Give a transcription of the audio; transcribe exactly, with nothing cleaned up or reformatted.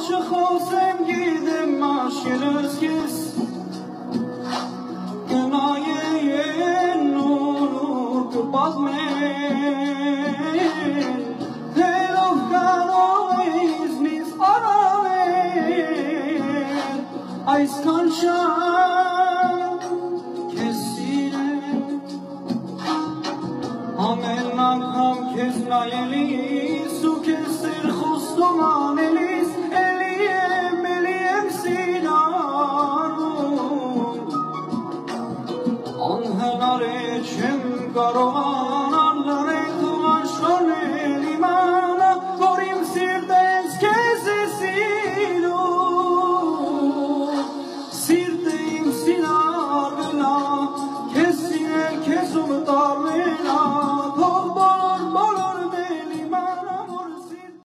չխոսեմ գիտեմ մաշկերս կես կնայեն նոր կպազմեն Հերով կանոյից նից արավեն Այսքան շատ կեզ սիրեմ Ամեն անգամ կեզ նայելի